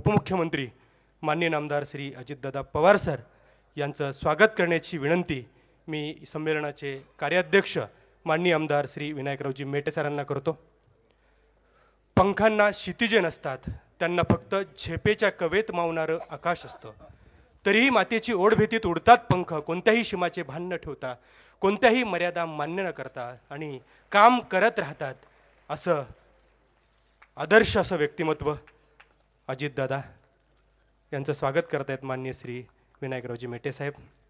उपमुख्यमंत्री माननीय नामदार श्री अजितदादा पवार सर यांचं स्वागत करण्याची विनंती मी संमेलनाचे कार्याध्यक्ष माननीय आमदार श्री विनायकरावजी मेटे सरांना करतो। पंखांना क्षितिजे नसतात, त्यांना फक्त झेपेच्या कवेत मावणारं आकाश असतं, तरीही मातेची ओढ भीतीत उडतात पंख, कोणत्याही सीमाचे भान न ठेवता, कोणत्याही मर्यादा मान्य न करता आणि काम करत राहतात। असं आदर्श असं व्यक्तिमत्व अजितदादा यांचं स्वागत करतायत माननीय श्री विनायकरावजी मेटे साहेब।